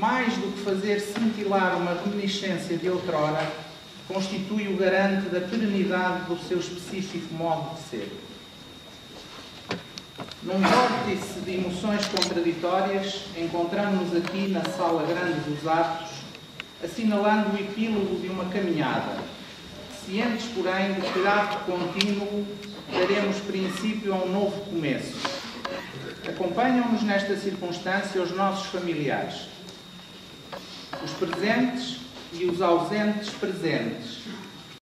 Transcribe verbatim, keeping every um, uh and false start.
mais do que fazer cintilar uma reminiscência de outrora, constitui o garante da perenidade do seu específico modo de ser. Num vórtice de emoções contraditórias, encontramos-nos aqui na Sala Grande dos Atos, assinalando o epílogo de uma caminhada, cientes, porém, de que ato contínuo daremos princípio a um novo começo. Acompanham-nos nesta circunstância os nossos familiares, os presentes e os ausentes presentes,